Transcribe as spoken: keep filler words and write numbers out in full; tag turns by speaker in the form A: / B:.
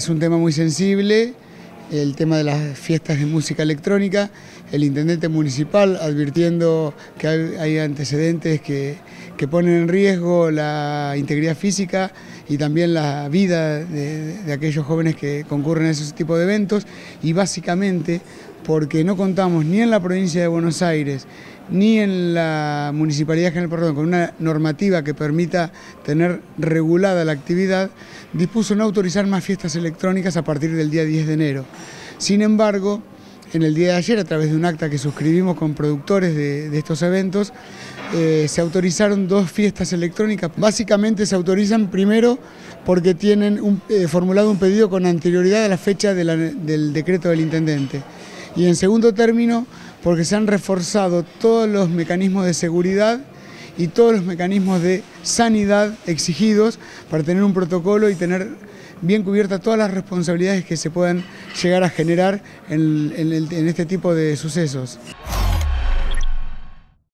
A: es un tema muy sensible, el tema de las fiestas de música electrónica. El intendente municipal advirtiendo que hay, hay antecedentes que, que ponen en riesgo la integridad física y también la vida de, de aquellos jóvenes que concurren a ese tipo de eventos, y básicamente porque no contamos ni en la provincia de Buenos Aires ni en la Municipalidad de General Pueyrredón con una normativa que permita tener regulada la actividad, dispuso no autorizar más fiestas electrónicas a partir del día diez de enero. Sin embargo, en el día de ayer, a través de un acta que suscribimos con productores de, de estos eventos, eh, se autorizaron dos fiestas electrónicas. Básicamente se autorizan primero porque tienen un, eh, formulado un pedido con anterioridad a la fecha de la, del decreto del intendente. Y en segundo término, porque se han reforzado todos los mecanismos de seguridad y todos los mecanismos de sanidad exigidos para tener un protocolo y tener bien cubiertas todas las responsabilidades que se puedan llegar a generar en, en, el, en este tipo de sucesos.